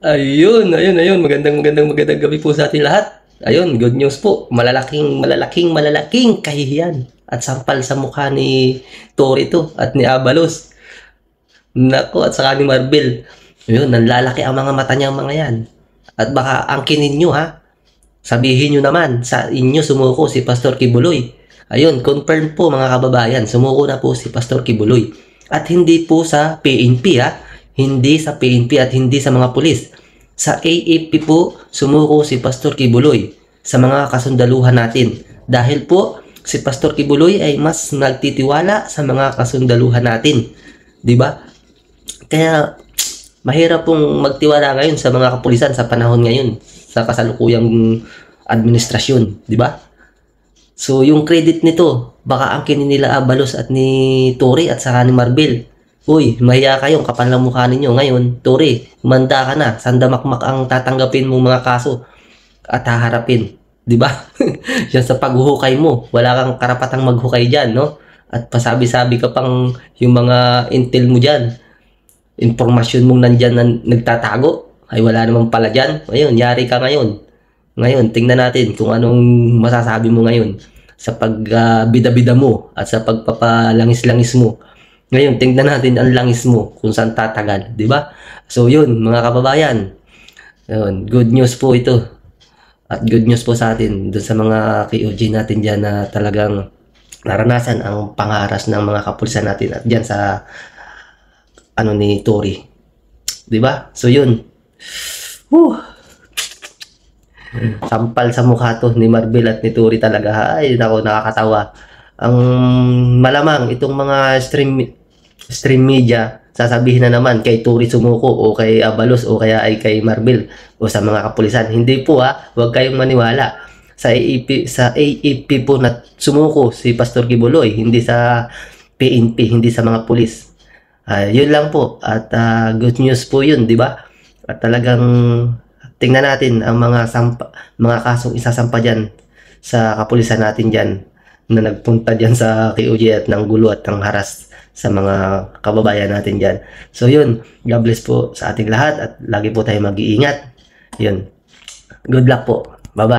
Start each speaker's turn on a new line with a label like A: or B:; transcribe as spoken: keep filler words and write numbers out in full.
A: Ayun, ayun, ayun. Magandang, magandang, magandang gabi po sa ating lahat. Ayun, good news po. Malalaking, malalaking, malalaking kahihiyan at sampal sa mukha ni Torito at ni Abalos. Nako, at saka ni Marvel. Ayun, nanlalaki ang mga mata niya mga yan. At baka angkinin nyo ha. Sabihin nyo naman, sa inyo sumuko si Pastor Kibuloy. Ayun, confirm po mga kababayan, sumuko na po si Pastor Kibuloy. At hindi po sa P N P ha. Hindi sa P N P at hindi sa mga pulis. Sa A A P po, sumuko si Pastor Kibuloy sa mga kasundaluhan natin. Dahil po, si Pastor Kibuloy ay mas nagtitiwala sa mga kasundaluhan natin. 'Di ba? Kaya mahirap pong magtiwala ngayon sa mga kapulisan sa panahon ngayon, sa kasalukuyang administrasyon, 'di ba? So yung credit nito, baka angkinin nila Abalos at ni Tori at saka ni Marvel. Uy, mahiya kayong kapal ng mukha ninyo ngayon, Tori, manda ka na, sandamakmak ang tatanggapin mong mga kaso at haharapin, 'di ba? Yan sa paghuhukay mo, wala kang karapatang maghukay diyan, no? At pasabi-sabi ka pang yung mga intel mo diyan, impormasyon mong nandyan na nagtatago, ay wala namang pala dyan. Ayun, yari ka ngayon. Ngayon, tingnan natin kung anong masasabi mo ngayon sa pagbida-bida uh, mo at sa pagpapalangis-langis mo. Ngayon, tingnan natin ang langis mo kung saan tatagal, di ba? So, yun, mga kababayan. Yun, good news po ito. At good news po sa atin dun sa mga K O G natin dyan na talagang naranasan ang pangaras ng mga kapulisan natin at dyan sa ano ni Tori. 'Di ba? So yun. Whew. Sampal sa mukha to ni Marvel at ni Tori talaga. Ay, nako, nakakatawa. Ang malamang itong mga stream stream media sasabihin na naman kay Tori sumuko o kay Abalos o kaya ay kay Marvel o sa mga kapulisan. Hindi po ha, huwag kayong maniwala. Sa A A P, sa A A P po na sumuko si Pastor Kibuloy, hindi sa P N P, hindi sa mga pulis. Uh, yun lang po at uh, good news po yun, di ba? At talagang tingnan natin ang mga sampa, mga kasong isasampa dyan sa kapulisan natin dyan na nagpunta dyan sa K O G at ng gulo at ng haras sa mga kababayan natin dyan. So yun, God bless po sa ating lahat at lagi po tayo mag-iingat. Yun, good luck po.